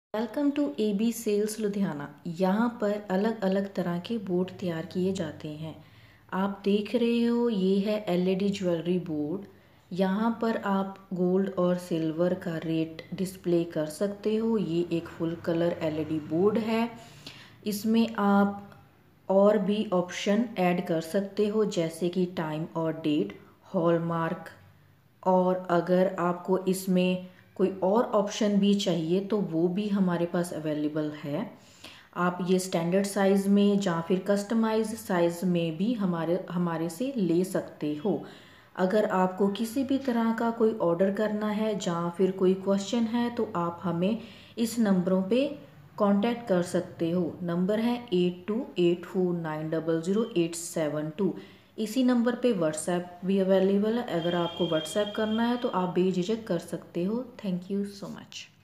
Welcome to AB sales Ludhiana. यहाँ पर अलग अलग तरह के बोर्ड तैयार किए जाते हैं। आप देख रहे हो ये है LED ज्वेलरी बोर्ड। यहाँ पर आप गोल्ड और सिल्वर का रेट डिस्प्ले कर सकते हो। ये एक फुल कलर LED बोर्ड है। इसमें आप और भी ऑप्शन ऐड कर सकते हो जैसे कि टाइम और डेट, हॉलमार्क, और अगर आपको इसमें कोई और ऑप्शन भी चाहिए तो वो भी हमारे पास अवेलेबल है। आप ये स्टैंडर्ड साइज़ में या फिर कस्टमाइज साइज़ में भी हमारे से ले सकते हो। अगर आपको किसी भी तरह का कोई ऑर्डर करना है या फिर कोई क्वेश्चन है तो आप हमें इस नंबरों पे कांटेक्ट कर सकते हो। नंबर है 8284900872। इसी नंबर पे व्हाट्सएप भी अवेलेबल है। अगर आपको व्हाट्सएप करना है तो आप बेझिझक कर सकते हो। Thank you so much.